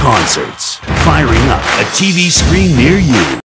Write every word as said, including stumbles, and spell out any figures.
concerts, firing up a T V screen near you.